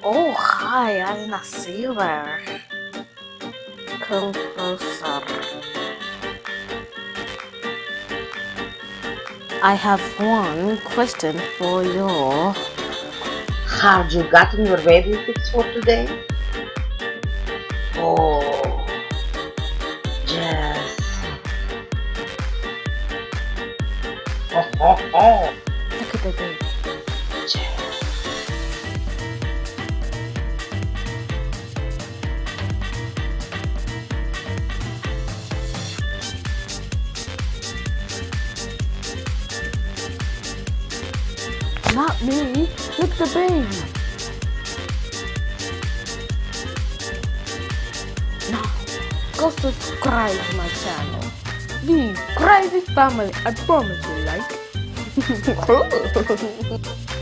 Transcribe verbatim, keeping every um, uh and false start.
Oh, hi, I did not see you there. Come closer. I have one question for you. Have you gotten your baby fix for today? Oh, yes. Oh, oh, oh. Look at the baby. Yes. Not me. Look at the baby. Now, go subscribe to my channel. The Crazy Family. I promise you like.